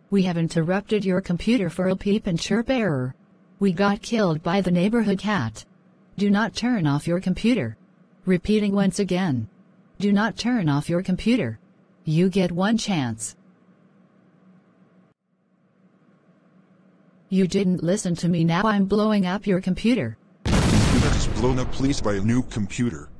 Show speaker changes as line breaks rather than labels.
We have interrupted your computer for a peep and chirp error. We got killed by the neighborhood cat. Do not turn off your computer. Repeating once again. Do not turn off your computer. You get one chance. You didn't listen to me. Now I'm blowing up your computer.
Computer is blown up. Please buy a new computer.